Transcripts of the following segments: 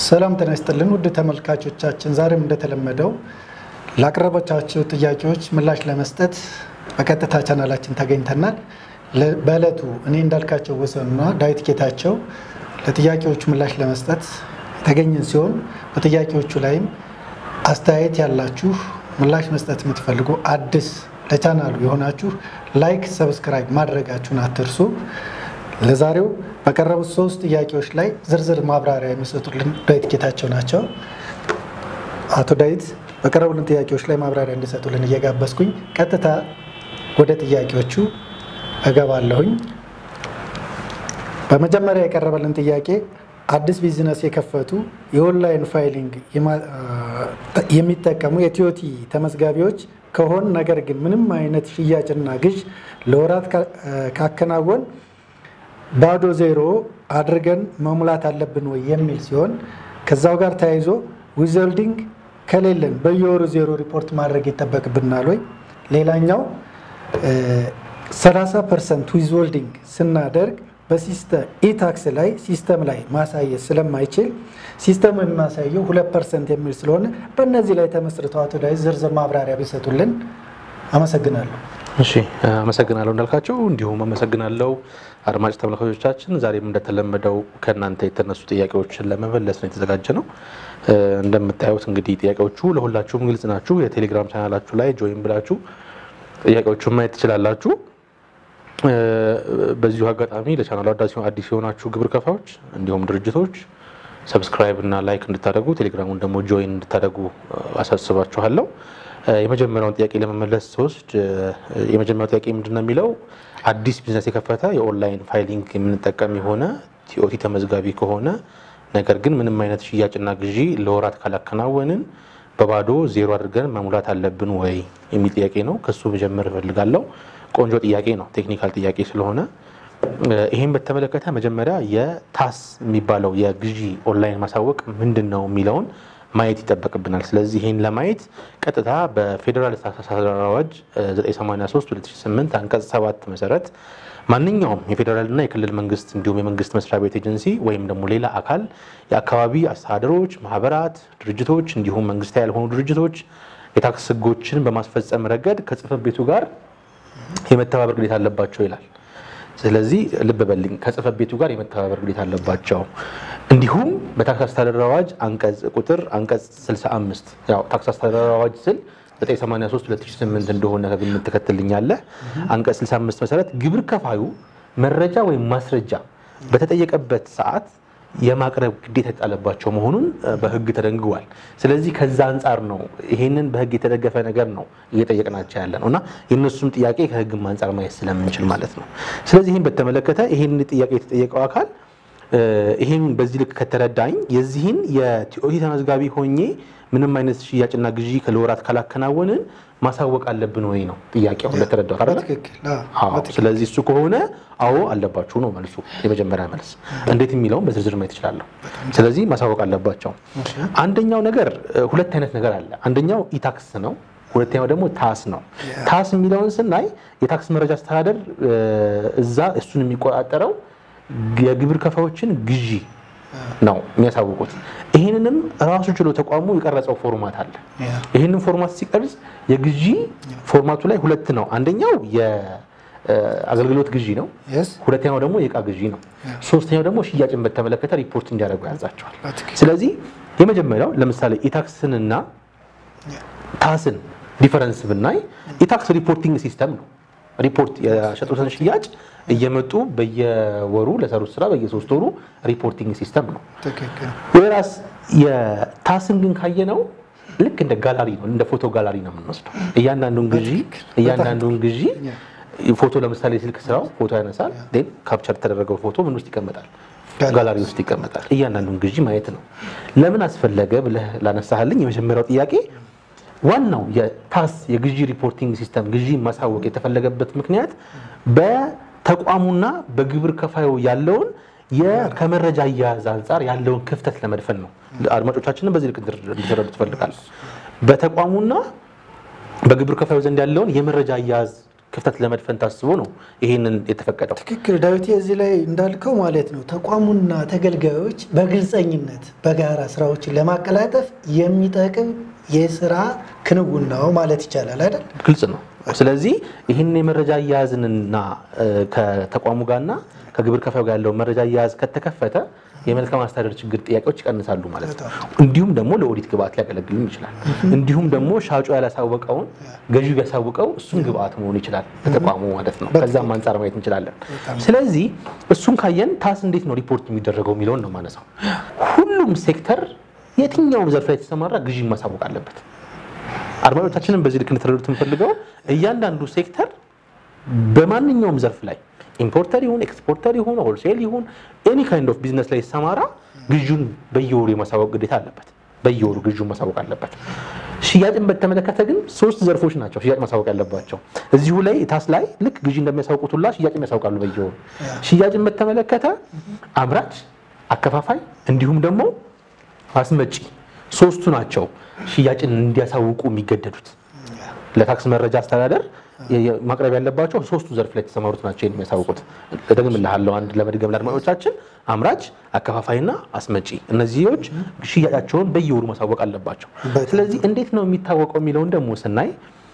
ሰላም ጤና ይስጥልን ውድ ተመልካቾቻችን ዛሬም እንደተለመደው ላቀረባችሁ ጥያቄዎች ምላሽ ለመስጠት በቀጥታ ቻናላችን ተገኝተናል። በእለቱ እኔ እንዳልካቸው ወሰንና ዳዊት ጌታቸው ለጥያቄዎቹ ምላሽ ለመስጠት ተገኝን ሲሆን በጥያቄዎቹ ላይም አስተያየት ያላችሁ ምላሽ መስጠት የምትፈልጉ አዲስ ለቻናሉ የሆናችሁ ላይክ ሰብስክራይብ ማድረጋችሁን አትርሱ። ለዛሬው በቀረቡት 3 ጥያቄዎች ላይ ዝርዝር ማብራሪያ የሚሰጡልን ዳዊት ጌታቸው ናቸው። አቶ ዳዊት በቀረቡልን ጥያቄዎች ላይ ማብራሪያ እንዲሰጡልን እየጋበዝኩኝ ቀጥታ ወደ ጥያቄዎቹ እገባለሁኝ። በመጀመሪያ የቀረበልን ጥያቄ አዲስ ቢዝነስ የከፈቱ የኦንላይን ፋይሊንግ የሚጠቀሙ የቲኦቲ ተመዝጋቢዎች ከሆነ ነገር ግን ምንም አይነት ሽያጭና ግዥ ለወራት ካከናወን ባዶ ዜሮ አድርገን መሙላት አለብን ወይ የሚል ሲሆን ከዛው ጋር ተያይዞ ዊዝሆልዲንግ ከሌለን በየወሩ ዜሮ ሪፖርት ማድረግ ይተበቅብናል ወይ? ሌላኛው 30% ዊዝሆልዲንግ ስናደርግ በሲስተም ኢታክስ ላይ ሲስተም ላይ ማሳየት ስለማይችል ሲስተሙ የሚያሳየው 2% የሚል ስለሆነ በእነዚህ ላይ ተመስርተው አቶ ዳዊት ዝርዝር ማብራሪያ ቢሰጡልን አመሰግናለሁ። እሺ አመሰግናለሁ እንዳልካቸው እንዲሁም አመሰግናለሁ አድማጭ ተመልካቾቻችን። ዛሬም እንደተለመደው ከናንተ የተነሱ ጥያቄዎችን ለመመለስ ነው የተዘጋጀነው። እንደምታዩት እንግዲህ ጥያቄዎቹ ለሁላችሁም ግልጽ ናቸው። የቴሌግራም ቻናላችሁ ላይ ጆይን ብላችሁ ጥያቄዎቹን ማየት ትችላላችሁ። በዚሁ አጋጣሚ ለቻናሉ አዲስ የሆናችሁ ግብር ከፋዮች እንዲሁም ድርጅቶች ሰብስክራይብ እና ላይክ እንድታደርጉ ቴሌግራሙን ደግሞ ጆይን እንድታደርጉ አሳስባችኋለሁ። የመጀመሪያውን ጥያቄ ለመመለስ ተወስድ የመጀመሪያው ጥያቄ ምንድነው የሚለው አዲስ ቢዝነስ የከፈተ የኦንላይን ፋይሊንግ የምንጠቀም የሆነ ቲኦቲ ተመዝጋቢ ከሆነ ነገር ግን ምንም አይነት ሽያጭና ግዢ ለወራት ካላከናወንን በባዶ ዜሮ አድርገን መሙላት አለብን ወይ የሚል ጥያቄ ነው። ከሱ መጀመር እፈልጋለሁ። ቆንጆ ጥያቄ ነው፣ ቴክኒካል ጥያቄ ስለሆነ ይሄን በተመለከተ መጀመሪያ የታስ የሚባለው የግዢ ኦንላይን ማሳወቅ ምንድነው የሚለውን ማየት ይተበቅብናል። ስለዚህ ይሄን ለማየት ቀጥታ በፌደራል ታክስ አዋጅ 983/2008 አንቀጽ 7 መሰረት ማንኛውም የፌደራልና የክልል መንግስት እንዲሁም የመንግስት መስሪያ ቤት ኤጀንሲ ወይም ደግሞ ሌላ አካል የአካባቢ አስተዳደሮች፣ ማህበራት፣ ድርጅቶች እንዲሁም መንግስታዊ ያልሆኑ ድርጅቶች የታክስ ህጎችን በማስፈጸም ረገድ ከጽህፈት ቤቱ ጋር የመተባበር ግዴታ አለባቸው ይላል። ስለዚህ ልብ በልኝ ከጽህፈት ቤቱ ጋር የመተባበር ግዴታ አለባቸው። እንዲሁም በታክስ አስተዳደር አዋጅ አንቀጽ 65 ያው ታክስ አስተዳደር አዋጅ ስል 983/2008 እንደሆነ ከግምት ተከትልኛለህ። አንቀጽ 65 መሰረት ግብር ከፋዩ መረጃ ወይም ማስረጃ በተጠየቀበት ሰዓት የማቅረብ ግዴታ የተጣለባቸው መሆኑን በህግ ተደንግጓል። ስለዚህ ከዛ አንፃር ነው ይሄንን በህግ የተደገፈ ነገር ነው እየጠየቅናቸው ያለነውና የነሱም ጥያቄ ከህግም አንፃር ማየት ስለምንችል ማለት ነው። ስለዚህ ይሄን በተመለከተ ይሄን ጥያቄ የተጠየቀው አካል ይሄን በዚህ ልክ ከተረዳኝ የዚህን የቲኦቲ ተመዝጋቢ ሆኜ ምንም አይነት ሽያጭና ግዢ ለወራት ካላከናወንን ማሳወቅ አለብን ወይ ነው ጥያቄው እንደተረዳው አይደል? አዎ። ስለዚህ እሱ ከሆነ አዎ አለባችሁ ነው መልሱ። የመጀመሪያ መልስ እንዴት የሚለውን በዝርዝር ማየት ይችላል። ስለዚህ ማሳወቅ አለባቸው። አንደኛው ነገር ሁለት አይነት ነገር አለ። አንደኛው ኢታክስ ነው፣ ሁለተኛው ደግሞ ታስ ነው። ታስ የሚለውን ስናይ የታክስ መረጃ አስተዳደር እዛ እሱን የሚቆጣጠረው የግብር ከፋዮችን ግዢ ነው የሚያሳውቁት። ይሄንንም ራሱ ችሎ ተቋሙ የቀረጸው ፎርማት አለ። ይሄንን ፎርማት ሲቀርጽ የግዢ ፎርማቱ ላይ ሁለት ነው። አንደኛው የአገልግሎት ግዢ ነው፣ ሁለተኛው ደግሞ የዕቃ ግዢ ነው፣ ሶስተኛው ደግሞ ሽያጭን በተመለከተ ሪፖርት እንዲያደርጉ ያዛቸዋል። ስለዚህ የመጀመሪያው ለምሳሌ ኢታክስንና ታስን ዲፈረንስ ብናይ ኢታክስ ሪፖርቲንግ ሲስተም ነው። ሪፖርት የሸጡትን ሽያጭ እየመጡ በየወሩ ለሰሩት ስራ በየ3 ወሩ ሪፖርቲንግ ሲስተም ነው። ወራስ የታስን ግን ካየነው ልክ እንደ ጋላሪ ነው፣ እንደ ፎቶ ጋላሪ ነው የምንወስደው። እያንዳንዱን ግዢ ፎቶ ለምሳሌ ስልክ ስራው ፎቶ ያነሳል፣ ዴን ካፕቸር ተደረገው ፎቶ ምን ውስጥ ይቀመጣል? ጋላሪ ውስጥ ይቀመጣል። እያንዳንዱን ግዢ ማየት ነው። ለምን አስፈለገ ብለህ ላነሳህልኝ የመጀመሪያው ጥያቄ ዋናው የታስ የግዢ ሪፖርቲንግ ሲስተም ግዢ ማሳወቅ የተፈለገበት ምክንያት በተቋሙና በግብር ከፋዩ ያለውን ከመረጃ አያያዝ አንፃር ያለውን ክፍተት ለመድፈን ነው። አድማጮቻችንን በዚህ ልክ እንዲረዱ ትፈልጋለሁ። በተቋሙና በግብር ከፋዩ ዘንድ ያለውን የመረጃ አያያዝ ክፍተት ለመድፈን ታስቦ ነው ይሄንን የተፈቀደው። ትክክል ዳዊት እዚህ ላይ እንዳልከው ማለት ነው ተቋሙና ተገልጋዮች በግልጸኝነት በጋራ ስራዎችን ለማቀላጠፍ የሚጠቅም የሥራ ክንውን ነው ማለት ይቻላል አይደል? ግልጽ ነው። ስለዚህ ይሄን የመረጃ አያያዝንና ከተቋሙ ጋርና ከግብር ከፋዩ ጋር ያለው መረጃ አያያዝ ከተከፈተ የመልካም አስተዳደር ችግር ጥያቄዎች ይቀንሳሉ ማለት ነው። እንዲሁም ደግሞ ለኦዲት ግብአት ሊያገለግል ይችላል። እንዲሁም ደግሞ ሻጩ ያላሳወቀውን ገዢው ያሳወቀው እሱን ግብአት መሆን ይችላል ለተቋሙ ማለት ነው። ከዛም አንፃር ማየት እንችላለን። ስለዚህ እሱን ካየን ታስ እንዴት ነው ሪፖርት የሚደረገው የሚለውን ነው ማነሳው። ሁሉም ሴክተር የትኛውም ዘርፍ ላይ የተሰማራ ግዢ ማሳወቅ አለበት። አድማጮቻችንን በዚህ ልክ እንድትረዱት የምፈልገው እያንዳንዱ ሴክተር በማንኛውም ዘርፍ ላይ ኢምፖርተር ይሁን ኤክስፖርተር ይሁን ሆልሴል ይሁን ኤኒ ካይንድ ኦፍ ቢዝነስ ላይ ሰማራ ግዢውን በየወሩ የማሳወቅ ግዴታ አለበት። በየወሩ ግዢውን ማሳወቅ አለበት። ሽያጭን በተመለከተ ግን 3 ዘርፎች ናቸው ሽያጭ ማሳወቅ ያለባቸው። እዚሁ ላይ ታስ ላይ ልክ ግዢ እንደሚያሳውቁት ሁላ ሽያጭን ያሳውቃሉ በየወሩ። ሽያጭን በተመለከተ አምራች፣ አከፋፋይ እንዲሁም ደግሞ አስመጪ 3ቱ ናቸው ሽያጭን እንዲያሳውቁ የሚገደዱት። ለታክስ መረጃ አስተዳደር ማቅረብ ያለባቸው 3ቱ ዘርፍ ላይ ተሰማሩት ናቸው የሚያሳውቁት። ደግምልሃለሁ አንድ ለመድገም ለአድማጮቻችን አምራች፣ አከፋፋይና አስመጪ እነዚህዎች ሽያጫቸውን በየወሩ ማሳወቅ አለባቸው። ስለዚህ እንዴት ነው የሚታወቀው የሚለውን ደግሞ ስናይ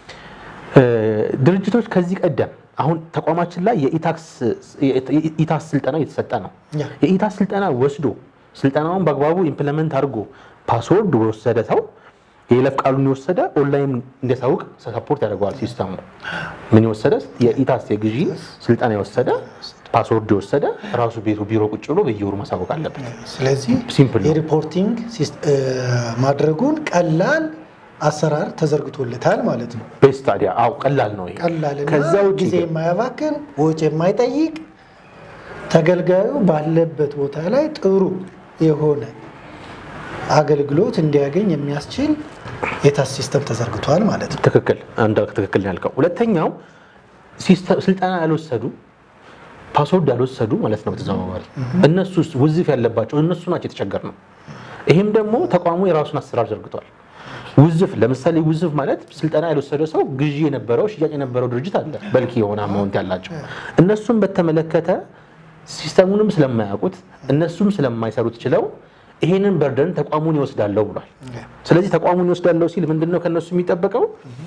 ድርጅቶች ከዚህ ቀደም አሁን ተቋማችን ላይ የኢታክስ ስልጠና እየተሰጠ ነው። የኢታክስ ስልጠና ወስዶ ስልጠናውን በአግባቡ ኢምፕሊመንት አድርጎ ፓስወርድ ወሰደ ሰው የይለፍ ቃሉን የወሰደ ኦንላይን እንዲያሳውቅ ሰፖርት ያደርገዋል ሲስተሙ። ምን የወሰደ የኢታክስ የግዢ ስልጠና የወሰደ ፓስወርድ የወሰደ ራሱ ቤቱ ቢሮ ቁጭ ብሎ በየወሩ ማሳወቅ አለበት። ስለዚህ የሪፖርቲንግ ማድረጉን ቀላል አሰራር ተዘርግቶለታል ማለት ነው። በስታዲያ ቀላል ነው። ከዛው ጊዜ የማያባክን ወጪ የማይጠይቅ ተገልጋዩ ባለበት ቦታ ላይ ጥሩ የሆነ አገልግሎት እንዲያገኝ የሚያስችል የታክስ ሲስተም ተዘርግቷል ማለት ነው። ትክክል ያልከው። ሁለተኛው ስልጠና ያልወሰዱ ፓስወርድ ያልወሰዱ ማለት ነው በተዘዋዋሪ እነሱስ ውዝፍ ያለባቸው እነሱ ናቸው የተቸገርነው። ይሄም ደግሞ ተቋሙ የራሱን አሰራር ዘርግቷል። ውዝፍ ለምሳሌ ውዝፍ ማለት ስልጠና ያልወሰደ ሰው ግዢ የነበረው ሽያጭ የነበረው ድርጅት አለ በልኪ የሆነ አማውንት ያላቸው እነሱን በተመለከተ ሲስተሙንም ስለማያውቁት እነሱም ስለማይሰሩት ይችላል ይሄንን በርደን ተቋሙን ይወስዳለው ብሏል። ስለዚህ ተቋሙን ይወስዳለው ሲል ምንድነው ከነሱ የሚጠበቀው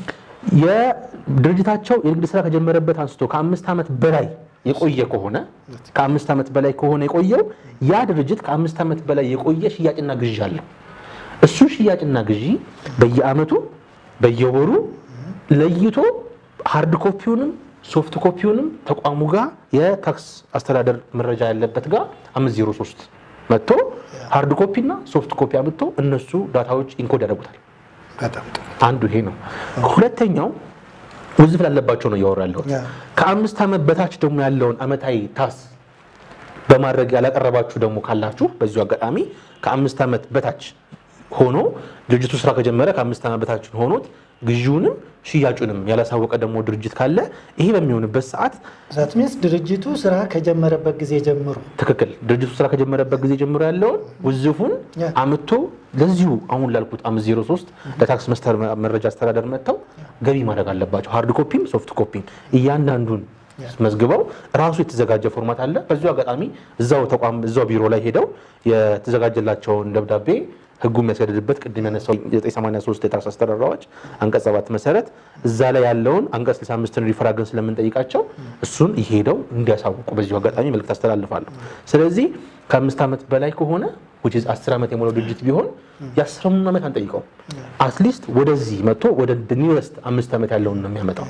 የድርጅታቸው የንግድ ስራ ከጀመረበት አንስቶ ከ5 ዓመት በላይ የቆየ ከሆነ ከ5 ዓመት በላይ ከሆነ የቆየው ያ ድርጅት ከ5 ዓመት በላይ የቆየ ሽያጭና ግዢ አለው። እሱ ሽያጭና ግዢ በየአመቱ በየወሩ ለይቶ ሃርድ ኮፒውንም ሶፍት ኮፒውንም ተቋሙ ጋር የታክስ አስተዳደር መረጃ ያለበት ጋር 503 መጥቶ ሃርድ ኮፒ እና ሶፍት ኮፒ አምጥቶ እነሱ ዳታዎች ኢንኮድ ያደርጉታል። አንዱ ይሄ ነው። ሁለተኛው ውዝፍ ያለባቸው ነው ያወራለው። ከ5 ዓመት በታች ደግሞ ያለውን አመታዊ ታክስ በማድረግ ያላቀረባችሁ ደግሞ ካላችሁ በዚሁ አጋጣሚ ከ5 ዓመት በታች ሆኖ ድርጅቱ ስራ ከጀመረ ከ5 ዓመት በታች ሆኖት ግዢውንም ሽያጩንም ያላሳወቀ ደግሞ ድርጅት ካለ ይሄ በሚሆንበት ሰዓት ዛትሚስ ድርጅቱ ስራ ከጀመረበት ጊዜ ጀምሮ ድርጅቱ ስራ ከጀመረበት ጊዜ ጀምሮ ያለው ውዝፉን አምጥቶ ለዚሁ አሁን ላልኩት 503 ለታክስ መረጃ አስተዳደር መጥተው ገቢ ማድረግ አለባቸው። ሃርድ ኮፒም ሶፍት ኮፒም እያንዳንዱን መስግበው ራሱ የተዘጋጀ ፎርማት አለ። በዚሁ አጋጣሚ እዛው ቢሮ ላይ ሄደው የተዘጋጀላቸውን ደብዳቤ ህጉ የሚያስገድድበት ቅድም ያነሳው 983 የታክስ አስተዳደር አዋጅ አንቀጽ 7 መሰረት እዛ ላይ ያለውን አንቀጽ 65ን ሪፈራንስ ስለምንጠይቃቸው እሱን ይሄደው እንዲያሳውቁ በዚሁ አጋጣሚ መልእክት አስተላልፋለሁ። ስለዚህ ከ5 ዓመት በላይ ከሆነ which is 10 ዓመት የሞላው ድርጅት ቢሆን የ10 ዓመት አንጠይቀው አትሊስት ወደዚህ መጥቶ ወደ ኒውስት 5 ዓመት ያለውን ነው የሚያመጣው።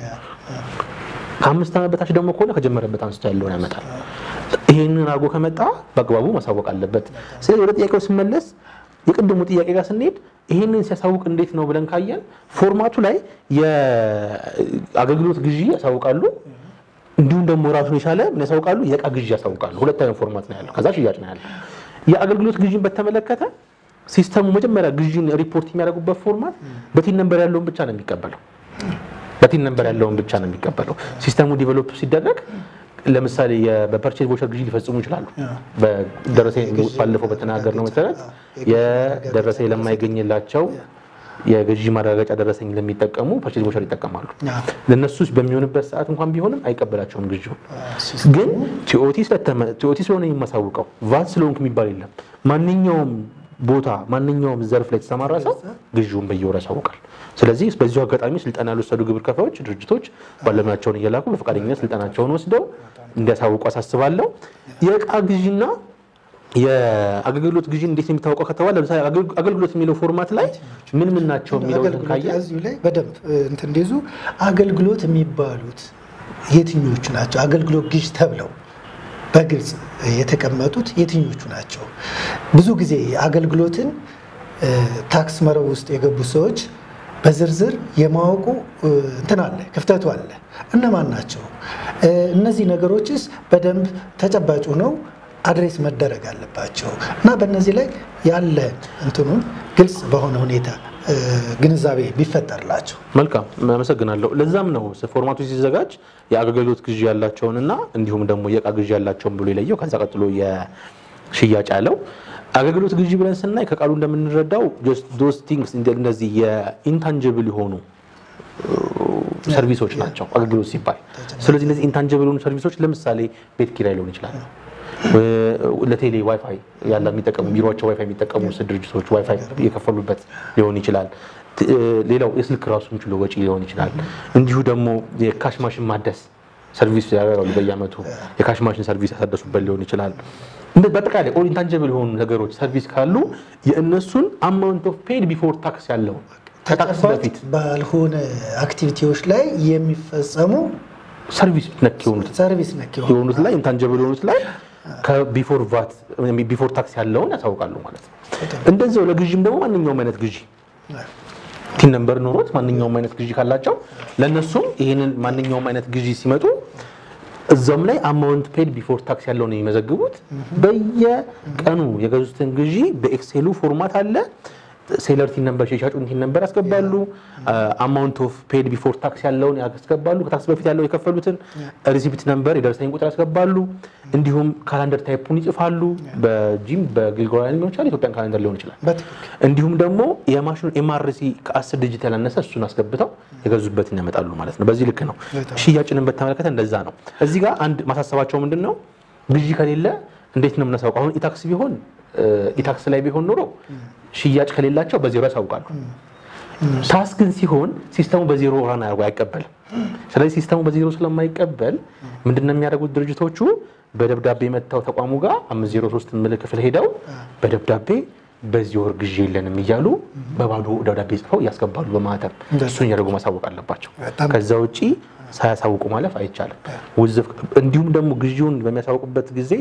ከ5 ዓመት በታች ደግሞ ከሆነ ከጀመረበት አንስቶ ያለውን ያመጣል። ይሄንን አርጎ ከመጣ በአግባቡ ማሳወቅ አለበት። ስለዚህ ወደ ጥያቄው ስመለስ የቅድሙ ጥያቄ ጋር ስንሄድ ይሄንን ሲያሳውቅ እንዴት ነው ብለን ካየን ፎርማቱ ላይ የአገልግሎት ግዢ ያሳውቃሉ እንዲሁም ደግሞ ራሱን የቻለ ምን ያሳውቃሉ የዕቃ ግዢ ያሳውቃሉ። ሁለት አይነት ፎርማት ነው ያለው። ከዛ ሽያጭ ነው ያለው። የአገልግሎት ግዢን በተመለከተ ሲስተሙ መጀመሪያ ግዢን ሪፖርት የሚያደርጉበት ፎርማት በቲን ነምበር ያለውን ብቻ ነው የሚቀበለው። በቲን ነምበር ያለውን ብቻ ነው የሚቀበለው። ሲስተሙ ዲቨሎፕ ሲደረግ ለምሳሌ በፐርቼዝ ቮቸር ግዢ ሊፈጽሙ ይችላሉ። በደረሰኝ ባለፈው በተናገርነው መሰረት የደረሰኝ ለማይገኝላቸው የገዢ ማረጋገጫ ደረሰኝ ለሚጠቀሙ ፐርቼዝ ቮቸር ይጠቀማሉ። ለነሱስ በሚሆንበት ሰዓት እንኳን ቢሆንም አይቀበላቸውም ግዢው። ግን ቲኦቲ ስለሆነ የሚያሳውቀው ቫት ስለሆንክ የሚባል የለም። ማንኛውም ቦታ ማንኛውም ዘርፍ ላይ ተሰማራ ሰው ግዢውን በየወሩ ያሳውቃል። ስለዚህ በዚሁ አጋጣሚ ስልጠና ያልወሰዱ ግብር ከፋዮች ድርጅቶች ባለሙያቸውን እየላኩ በፈቃደኝነት ስልጠናቸውን ወስደው እንዲያሳውቁ አሳስባለሁ። የዕቃ ግዢና የአገልግሎት ግዢ እንዴት ነው የሚታወቀው ከተባለ ለምሳሌ አገልግሎት የሚለው ፎርማት ላይ ምን ናቸው የሚለው ካያ እዚሁ ላይ በደንብ እንትን እንደዙ አገልግሎት የሚባሉት የትኞቹ ናቸው? አገልግሎት ግዢ ተብለው በግልጽ የተቀመጡት የትኞቹ ናቸው? ብዙ ጊዜ አገልግሎትን ታክስ መረብ ውስጥ የገቡ ሰዎች በዝርዝር የማወቁ እንትን አለ፣ ክፍተቱ አለ። እነማን ናቸው እነዚህ ነገሮችስ? በደንብ ተጨባጭ ነው አድሬስ መደረግ አለባቸው እና በእነዚህ ላይ ያለ እንትኑን ግልጽ በሆነ ሁኔታ ግንዛቤ ቢፈጠርላቸው መልካም። አመሰግናለሁ። ለዛም ነው ፎርማቱ ሲዘጋጅ የአገልግሎት ግዢ ያላቸውንና እንዲሁም ደግሞ የዕቃ ግዢ ያላቸውን ብሎ ይለየው። ከዛ ቀጥሎ የሽያጭ ያለው አገልግሎት ግዢ ብለን ስናይ ከቃሉ እንደምንረዳው just those things እንደዚህ የኢንታንጂብል የሆኑ ሰርቪሶች ናቸው አገልግሎት ሲባል። ስለዚህ እነዚህ ኢንታንጂብል የሆኑ ሰርቪሶች ለምሳሌ ቤት ኪራይ ሊሆን ይችላል፣ ለቴሌ ዋይፋይ ያለ የሚጠቀሙ ቢሮአቸው ዋይፋይ የሚጠቀሙ ድርጅቶች ዋይፋይ የከፈሉበት ሊሆን ይችላል። ሌላው የስልክ ራሱን ችሎ ወጪ ሊሆን ይችላል። እንዲሁ ደግሞ የካሽ ማሽን ማደስ ሰርቪስ ያደርጋሉ በየአመቱ የካሽ ማሽን ሰርቪስ ያሳደሱበት ሊሆን ይችላል። በአጠቃላይ ኦል ኢንታንጂብል የሆኑ ነገሮች ሰርቪስ ካሉ የእነሱን አማውንት ኦፍ ፔድ ቢፎር ታክስ ያለው ከታክስ በፊት ባልሆነ አክቲቪቲዎች ላይ የሚፈጸሙ ሰርቪስ ነክ የሆኑት ላይ ኢንታንጂብል የሆኑት ላይ ከቢፎር ቫት ቢፎር ታክስ ያለውን ያሳውቃሉ ማለት ነው። እንደዚያው ለግዢም ደግሞ ማንኛውም አይነት ግዢ ቲን ነምበር ኖሮት ማንኛውም አይነት ግዢ ካላቸው ለነሱም ይሄንን ማንኛውም አይነት ግዢ ሲመጡ እዛም ላይ አማውንት ፔድ ቢፎር ታክስ ያለው ነው የሚመዘግቡት። በየቀኑ የገዙትን ግዢ በኤክሴሉ ፎርማት አለ። ሴለር ቲን ነምበር የሻጩን ቲን ነምበር ያስገባሉ። አማውንት ኦፍ ፔድ ቢፎር ታክስ ያለውን ያስገባሉ። ከታክስ በፊት ያለው የከፈሉትን ሪሲፕት ነምበር የደረሰኝ ቁጥር ያስገባሉ። እንዲሁም ካላንደር ታይፑን ይጽፋሉ። በጂም በግሪጎሪያን ሊሆን ይችላል፣ ኢትዮጵያን ካላንደር ሊሆን ይችላል። እንዲሁም ደግሞ የማሽኑ ኤምአርሲ ከ10 ዲጂት ያላነሰ እሱን አስገብተው የገዙበትን ያመጣሉ ማለት ነው። በዚህ ልክ ነው። ሽያጭንም በተመለከተ እንደዛ ነው። እዚህ ጋር አንድ ማሳሰባቸው ምንድነው ግዢ ከሌለ እንዴት ነው የምናሳውቀው? አሁን ኢታክስ ቢሆን ኢታክስ ላይ ቢሆን ኖሮ ሽያጭ ከሌላቸው በዜሮ ያሳውቃሉ። ታክስ ግን ሲሆን ሲስተሙ በዜሮ ራን አይቀበልም። ስለዚህ ሲስተሙ በዜሮ ስለማይቀበል ምንድነው የሚያደርጉት ድርጅቶቹ በደብዳቤ መጣው ተቋሙ ጋር 503 ምልክት ሄደው በደብዳቤ በዚህ ወር ግዢ የለንም እያሉ በባዶ ደብዳቤ ጽፈው ያስገባሉ በማህተም። እሱን ያደርጉ ማሳወቅ አለባቸው። ከዛ ውጪ ሳያሳውቁ ማለፍ አይቻልም። እንዲሁም ደግሞ ግዢውን በሚያሳውቁበት ጊዜ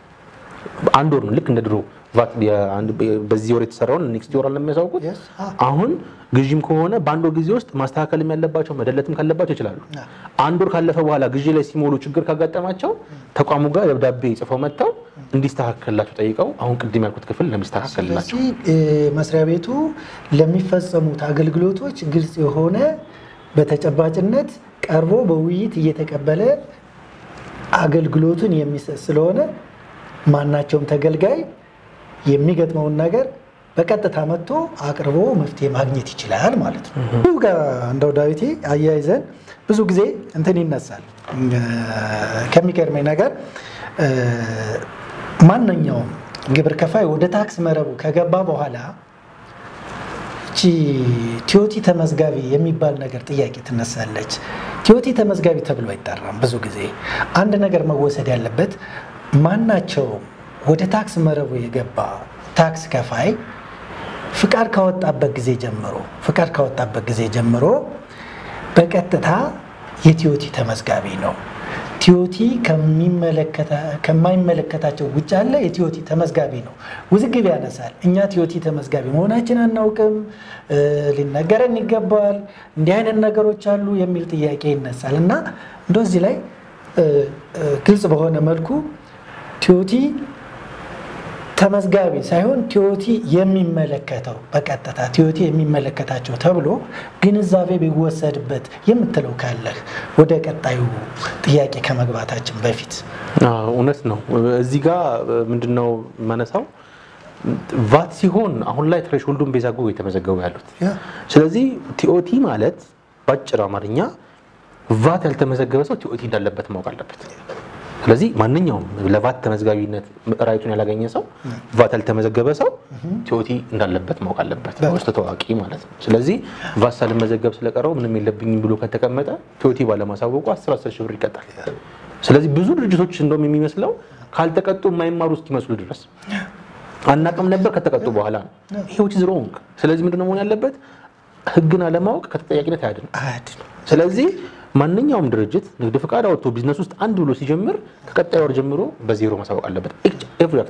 አንድ ወር ነው ልክ እንደ ድሮ ቫት በዚህ ወር የተሰራውን ኔክስት ወር ለሚያሳውቁት። አሁን ግዢም ከሆነ በአንድ ወር ጊዜ ውስጥ ማስተካከልም ያለባቸው መደለትም ካለባቸው ይችላሉ። አንድ ወር ካለፈ በኋላ ግዢ ላይ ሲሞሉ ችግር ካጋጠማቸው ተቋሙ ጋር ደብዳቤ ጽፈው መጥተው እንዲስተካከልላቸው ጠይቀው አሁን ቅድም ያልኩት ክፍል ለሚስተካከልላቸው መስሪያ ቤቱ ለሚፈጸሙት አገልግሎቶች ግልጽ የሆነ በተጨባጭነት ቀርቦ በውይይት እየተቀበለ አገልግሎቱን የሚሰጥ ስለሆነ ማናቸውም ተገልጋይ የሚገጥመውን ነገር በቀጥታ መጥቶ አቅርቦ መፍትሄ ማግኘት ይችላል ማለት ነው። ብዙ ጋር እንደው ዳዊቴ አያይዘን ብዙ ጊዜ እንትን ይነሳል። ከሚገርመኝ ነገር ማንኛውም ግብር ከፋይ ወደ ታክስ መረቡ ከገባ በኋላ ቲኦቲ ተመዝጋቢ የሚባል ነገር ጥያቄ ትነሳለች። ቲኦቲ ተመዝጋቢ ተብሎ አይጠራም። ብዙ ጊዜ አንድ ነገር መወሰድ ያለበት ማናቸው ወደ ታክስ መረቡ የገባ ታክስ ከፋይ ፍቃድ ካወጣበት ጊዜ ጀምሮ በቀጥታ የቲኦቲ ተመዝጋቢ ነው። ቲኦቲ ከማይመለከታቸው ውጭ ያለ የቲኦቲ ተመዝጋቢ ነው። ውዝግብ ያነሳል። እኛ ቲኦቲ ተመዝጋቢ መሆናችን አናውቅም፣ ሊነገረን ይገባል፣ እንዲህ አይነት ነገሮች አሉ የሚል ጥያቄ ይነሳል እና እንደዚህ ላይ ግልጽ በሆነ መልኩ ቲኦቲ ተመዝጋቢ ሳይሆን ቲኦቲ የሚመለከተው በቀጥታ ቲኦቲ የሚመለከታቸው ተብሎ ግንዛቤ ቢወሰድበት የምትለው ካለህ ወደ ቀጣዩ ጥያቄ ከመግባታችን በፊት። እውነት ነው። እዚህ ጋር ምንድነው ማነሳው ቫት ሲሆን አሁን ላይ ትሬሽሆልዱን ቤዝ አድርገው የተመዘገቡ ያሉት ስለዚህ ቲኦቲ ማለት ባጭር አማርኛ ቫት ያልተመዘገበ ሰው ቲኦቲ እንዳለበት ማወቅ አለበት ስለዚህ ማንኛውም ለቫት ተመዝጋቢነት ራይቱን ያላገኘ ሰው ቫት ያልተመዘገበ ሰው ቲኦቲ እንዳለበት ማወቅ አለበት ውስጥ ተዋቂ ማለት ነው ስለዚህ ቫት ሳልመዘገብ ስለቀረው ምንም የለብኝም ብሎ ከተቀመጠ ቲኦቲ ባለማሳወቁ 10 ሺህ ብር ይቀጣል ስለዚህ ብዙ ድርጅቶች እንደውም የሚመስለው ካልተቀጡ የማይማሩ እስኪመስሉ ድረስ አናቀም ነበር ከተቀጡ በኋላ ነው ይሄ which is wrong ስለዚህ ምንድነው መሆን ያለበት ህግን አለማወቅ ከተጠያቂነት አያድንም ስለዚህ ማንኛውም ድርጅት ንግድ ፍቃድ አውጥቶ ቢዝነስ ውስጥ አንድ ብሎ ሲጀምር ከቀጣይ ወር ጀምሮ በዜሮ ማሳወቅ አለበት every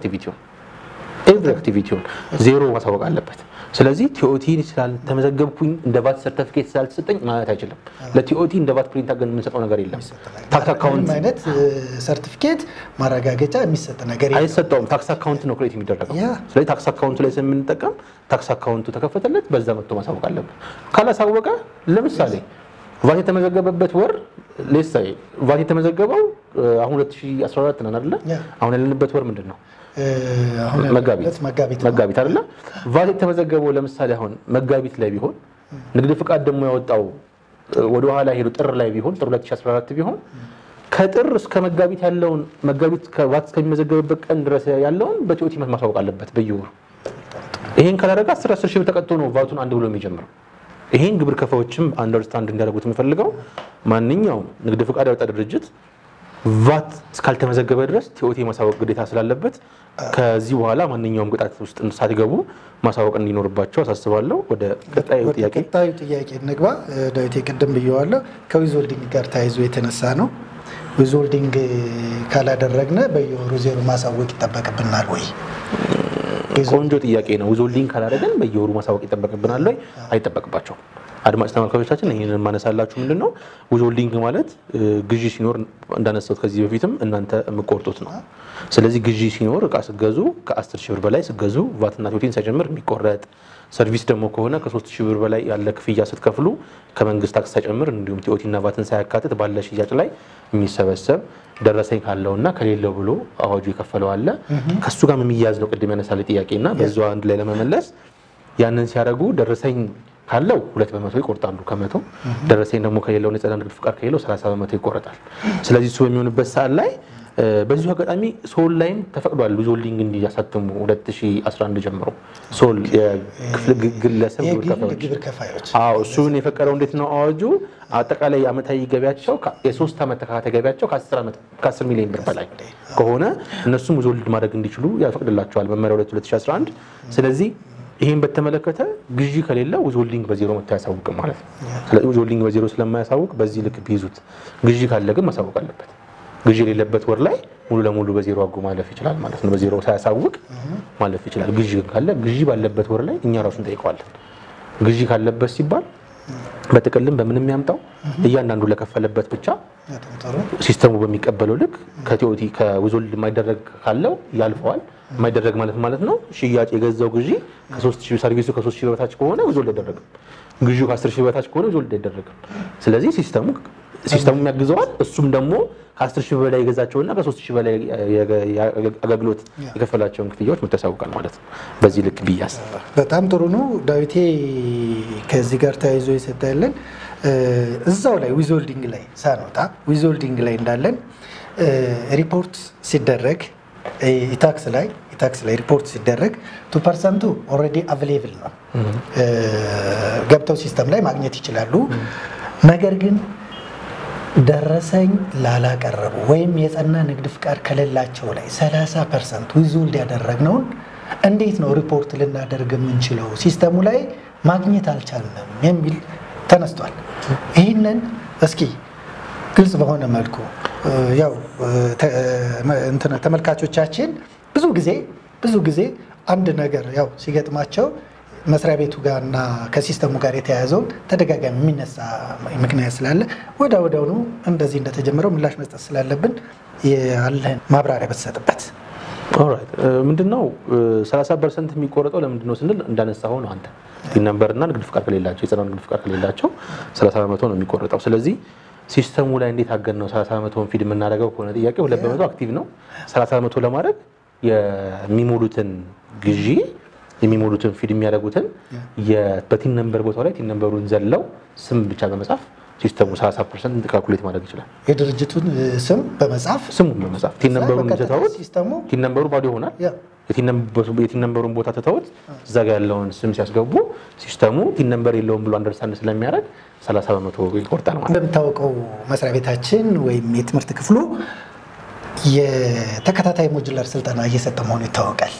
activity ዜሮ ማሳወቅ አለበት ስለዚህ ቲኦቲ ስላልተመዘገብኩኝ እንደ ቫት ሰርቲፊኬት ስላልተሰጠኝ ማለት አይችልም ለቲኦቲ እንደ ቫት ፕሪንት አገን የምንሰጠው ነገር የለም ታክስ አካውንት ማለት ሰርቲፊኬት ማረጋገጫ የሚሰጥ ነገር አይሰጠውም ታክስ አካውንት ነው ክሬት የሚደረገው ስለዚህ ታክስ አካውንት ላይ ስንጠቀም ታክስ አካውንቱ ተከፈተለት በዛ መጥቶ ማሳወቅ አለበት ካላሳወቀ ለምሳሌ ቫት የተመዘገበበት ወር ለሳይ ቫት የተመዘገበው አሁን 2014 ነን አይደል አሁን ያለንበት ወር ምንድነው አሁን መጋቢት አይደል ቫት የተመዘገበው ለምሳሌ አሁን መጋቢት ላይ ቢሆን ንግድ ፍቃድ ደግሞ ያወጣው ወደ ኋላ ሄዶ ጥር ላይ ቢሆን ጥር 2014 ቢሆን ከጥር እስከ መጋቢት ያለውን መጋቢት ከቫት እስከሚመዘገብበት ቀን ድረስ ያለውን በቲኦቲ ማሳወቅ አለበት በየወሩ ይሄን ካላደረገ 10 ሺህ ብር ተቀጥቶ ነው ቫቱን አንድ ብሎ የሚጀምረው ይሄን ግብር ከፋዎችም አንደርስታንድ እንዲያደርጉት የምፈልገው ማንኛውም ንግድ ፍቃድ ያወጣ ድርጅት ቫት እስካልተመዘገበ ድረስ ቲኦቲ ማሳወቅ ግዴታ ስላለበት ከዚህ በኋላ ማንኛውም ቅጣት ውስጥ ሳትገቡ ማሳወቅ እንዲኖርባቸው አሳስባለሁ ወደ ቀጣዩ ጥያቄ እንግባ ዳዊት ቅድም ብየዋለሁ ከዊዝሆልዲንግ ጋር ታይዞ የተነሳ ነው ዊዝሆልዲንግ ካላደረግነ በየወሩ ዜሮ ማሳወቅ ይጠበቅብናል ወይ ቆንጆ ጥያቄ ነው ዊዝሆልዲንግ ካላደረግን በየወሩ ማሳወቅ ይጠበቅብናል ወይ አይጠበቅባቸውም አድማጭ ተመልካቾቻችን ይሄንን ማነሳላችሁ ምንድነው ዊዝሆልዲንግ ማለት ግዢ ሲኖር እንዳነሳሁት ከዚህ በፊትም እናንተ የምትቆርጡት ነው ስለዚህ ግዢ ሲኖር እቃ ስትገዙ ከ10 ሺህ ብር በላይ ስትገዙ ቫትና ቲኦቲን ሳይጨምር የሚቆረጥ ሰርቪስ ደግሞ ከሆነ ከ3 ሺህ ብር በላይ ያለ ክፍያ ስትከፍሉ ከመንግስት ታክስ ሳይጨምር እንዲሁም ቲኦቲና ቫትን ሳያካትት ባለ ሽያጭ ላይ የሚሰበሰብ ደረሰኝ ካለውና ከሌለው ብሎ አዋጁ ይከፈለው አለ ከሱ ጋር የሚያዝ ነው ቅድም ያነሳለ ጥያቄና በዛው አንድ ላይ ለመመለስ ያንን ሲያደርጉ ደረሰኝ ካለው 2% ይቆርጣሉ ከመቶ ደረሰኝ ደግሞ ከሌለው ነፃ ንግድ ፍቃድ ከሌለው 30% ይቆረጣል ስለዚህ እሱ የሚሆንበት ሰዓት ላይ በዚሁ አጋጣሚ ሶል ላይም ተፈቅዷል ዊዝሆልዲንግ እንዲያሳትሙ 2011 ጀምሮ ሶል የክፍል ግለሰብ ግብር ከፋዮች እሱን የፈቀደው እንዴት ነው አዋጁ አጠቃላይ አመታዊ ገቢያቸው የ3 አመት ተከታታይ ገቢያቸው ከ10 ሚሊዮን ብር በላይ ከሆነ እነሱም ዊዝሆልድ ማድረግ እንዲችሉ ያፈቅድላቸዋል መመሪያው 2011 ስለዚህ ይሄን በተመለከተ ግዢ ከሌለ ዊዝሆልዲንግ በዜሮ መታያሳውቅ ማለት ነው ስለዚህ ዊዝሆልዲንግ በዜሮ ስለማያሳውቅ በዚህ ልክ ቢይዙት ግዢ ካለ ግን ማሳወቅ አለበት ግዢ የሌለበት ወር ላይ ሙሉ ለሙሉ በዜሮ አጉ ማለፍ ይችላል ማለት ነው በዜሮ ሳያሳውቅ ማለፍ ይችላል ግዢ ካለ ግዢ ባለበት ወር ላይ እኛ ራሱን ጠይቀዋለን ግዢ ካለበት ሲባል በተቀልም በምንም ያምጣው እያንዳንዱ ለከፈለበት ብቻ ሲስተሙ በሚቀበለው ልክ ከቲኦቲ ከዊዝሆልድ የማይደረግ ካለው ያልፈዋል የማይደረግ ማለት ነው ሽያጭ የገዛው ግዢ ከ3000 ሰርቪሱ ከ3000 በታች ከሆነ ዊዝሆልድ አይደረግም ግዢው ከ10000 በታች ከሆነ ዊዝሆልድ አይደረግም ስለዚህ ሲስተሙ የሚያግዘዋል እሱም ደግሞ ከ10000 በላይ የገዛቸውና ከ3000 በላይ አገልግሎት የከፈላቸውን ክፍያዎች መተሳውቃል ማለት ነው በዚህ ልክ ቢያስ በጣም ጥሩ ነው ዳዊቴ ከዚህ ጋር ታይዞ ይሰጣልን እዛው ላይ ዊዝሆልዲንግ ላይ ሳንወጣ ዊዝሆልዲንግ ላይ እንዳለን ሪፖርት ሲደረግ ታክስ ላይ ሪፖርት ሲደረግ 2% ኦሬዲ አቬሌብል ነው ገብተው ሲስተም ላይ ማግኘት ይችላሉ ነገር ግን ደረሰኝ ላላቀረቡ ወይም የጸና ንግድ ፍቃድ ከሌላቸው ላይ 30% ዊዝሆልድ ያደረግነው እንዴት ነው ሪፖርት ልናደርግ የምንችለው ሲስተሙ ላይ ማግኘት አልቻልንም የሚል ተነስቷል ይሄንን እስኪ ግልጽ በሆነ መልኩ ያው ተመልካቾቻችን ብዙ ጊዜ አንድ ነገር ያው ሲገጥማቸው መስሪያ ቤቱ ጋርና ከሲስተሙ ጋር የተያያዘው ተደጋጋሚ የሚነሳ ምክንያት ስላለ ወዳውኑ እንደዚህ እንደተጀመረው ምላሽ መስጠት ስላለብን ያለን ማብራሪያ በተሰጠበት ኦልራይት ምንድነው 30% የሚቆረጠው ለምንድነው ስንል እንዳነሳው ነው አንተ ዲናምበርና ንግድ ፍቃድ ከሌላቸው የጸና ንግድ ፍቃድ ከሌላቸው 30% ነው የሚቆረጠው ስለዚህ ሲስተሙ ላይ እንዴት አገን ነው 30%ን ፊድ የምናደርገው ከሆነ ጥያቄው 2% አክቲቭ ነው 30% ለማድረግ የሚሞሉትን ግዢ የሚሞሉትን ፊድ የሚያደርጉትን በቲን ነምበር ቦታው ላይ ቲን ነምበሩን ዘለው ስም ብቻ በመጻፍ ሲስተሙ 30% ካልኩሌት ማድረግ ይችላል። የድርጅቱን ስም በመጻፍ ቲን ነምበሩን ተተውት ሲስተሙ ቲን ነምበሩ ባዶ ይሆናል። የቲን ነምበሩን ቦታ ተተውት እዛ ጋር ያለውን ስም ሲያስገቡ ሲስተሙ ቲን ነምበር የለውም ብሎ አንደርስታንድ ስለሚያደርግ 30% ይቆርጣል ማለት ነው። እንደምታውቀው መስሪያ ቤታችን ወይም የትምህርት ክፍሉ የተከታታይ ሞጁላር ስልጠና እየሰጠ መሆኑ ይታወቃል።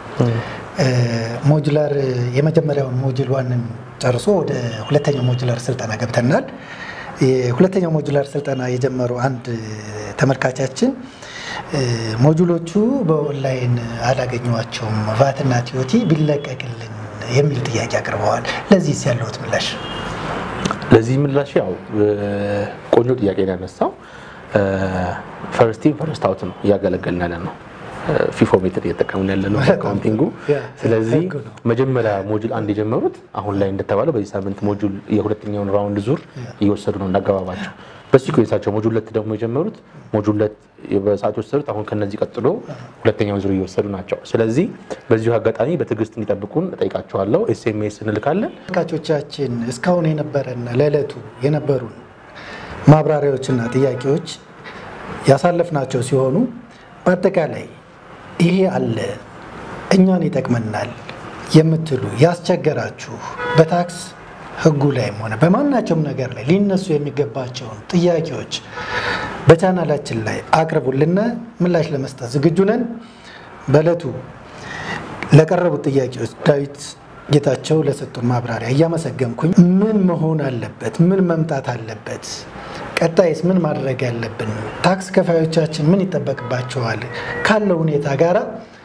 ሞጁላር የመጀመሪያውን ሞጁል 1ን ጨርሶ ወደ ሁለተኛው ሞጁላር ስልጠና ገብተናል። የሁለተኛው ሞጁላር ስልጠና የጀመረው አንድ ተመልካቻችን ሞጁሎቹ በኦንላይን አላገኘዋቸውም ቫትና ቲዮቲ ቢለቀቅልን የሚል ጥያቄ አቅርበዋል። ለዚህ ያለውት ምላሽ? ለዚህ ምላሽ ያው ቆንጆ ጥያቄ ነው ያነሳው። ፈርስት ኢን ፈርስት አውት ነው ያገለገልን ያለ ነው። ፊፎ ሜትር እየተጠቀምን ያለ ነው አካውንቲንጉ። ስለዚህ መጀመሪያ ሞጁል 1 የጀመሩት አሁን ላይ እንደተባለው በዚህ ሳምንት ሞጁል የሁለተኛውን ራውንድ ዙር እየወሰዱ ነው እንዳገባባቸው። በሲኩዌንሳቸው ሞጁል 2 ደግሞ የጀመሩት ሞጁል 2 በሰዓቶች ሰርት አሁን ከነዚህ ቀጥሎ ሁለተኛውን ዙር እየወሰዱ ናቸው። ስለዚህ በዚሁ አጋጣሚ በትዕግስት እንዲጠብቁን እጠይቃቸዋለሁ። ኤስኤምኤስ እንልካለን። ተመልካቾቻችን እስካሁን የነበረን ለዕለቱ የነበሩን ማብራሪያዎችና ጥያቄዎች ያሳለፍናቸው ሲሆኑ በአጠቃላይ ይሄ አለ እኛን ይጠቅመናል የምትሉ ያስቸገራችሁ በታክስ ህጉ ላይም ሆነ በማናቸውም ነገር ላይ ሊነሱ የሚገባቸውን ጥያቄዎች በቻናላችን ላይ አቅርቡልና ምላሽ ለመስጠት ዝግጁ ነን። በዕለቱ ለቀረቡት ጥያቄዎች ዳዊት ጌታቸው ለሰጡን ማብራሪያ እያመሰገንኩኝ ምን መሆን አለበት፣ ምን መምጣት አለበት፣ ቀጣይስ ምን ማድረግ ያለብን፣ ታክስ ከፋዮቻችን ምን ይጠበቅባቸዋል ካለው ሁኔታ ጋራ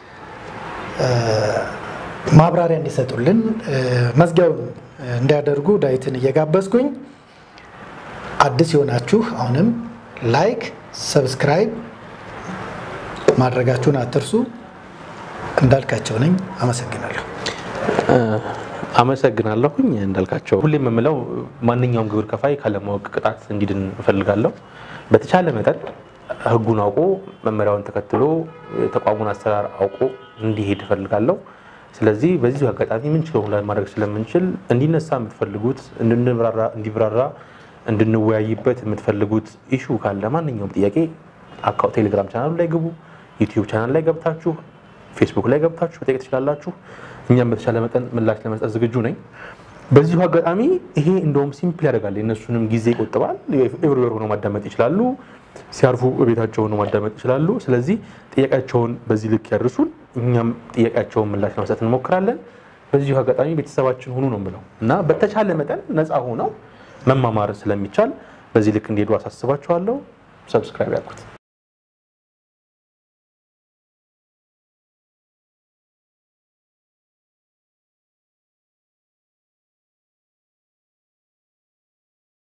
ማብራሪያ እንዲሰጡልን መዝጊያውን እንዲያደርጉ ዳዊትን እየጋበዝኩኝ አዲስ የሆናችሁ አሁንም ላይክ፣ ሰብስክራይብ ማድረጋችሁን አትርሱ። እንዳልካቸው ነኝ። አመሰግናለሁ። አመሰግናለሁኝ እንዳልካቸው። ሁሌም የምለው ማንኛውም ግብር ከፋይ ካለማወቅ ቅጣት እንዲድን እፈልጋለሁ። በተቻለ መጠን ህጉን አውቆ መመሪያውን ተከትሎ ተቋሙን አሰራር አውቆ እንዲሄድ እፈልጋለሁ። ስለዚህ በዚህ አጋጣሚ ምን ችለው ማድረግ ስለምንችል እንዲነሳ የምትፈልጉት እንዲብራራ እንድንወያይበት የምትፈልጉት ኢሹ ካለ ማንኛውም ጥያቄ ቴሌግራም ቻናሉ ላይ ግቡ፣ ዩቲዩብ ቻናል ላይ ገብታችሁ፣ ፌስቡክ ላይ ገብታችሁ መጠየቅ ትችላላችሁ። እኛም በተቻለ መጠን ምላሽ ለመስጠት ዝግጁ ነኝ። በዚሁ አጋጣሚ ይሄ እንደውም ሲምፕል ያደርጋል፣ የነሱንም ጊዜ ይቆጥባል። ኤቭሪዌር ሆነው ማዳመጥ ይችላሉ፣ ሲያርፉ በቤታቸው ሆነው ማዳመጥ ይችላሉ። ስለዚህ ጥያቄያቸውን በዚህ ልክ ያድርሱን፣ እኛም ጥያቄያቸውን ምላሽ ለመስጠት እንሞክራለን። በዚሁ አጋጣሚ ቤተሰባችን ሁኑ ነው የምለው እና በተቻለ መጠን ነፃ ሆነው መማማር ስለሚቻል በዚህ ልክ እንዲሄዱ አሳስባችኋለሁ። ሰብስክራይብ ያድርጉት።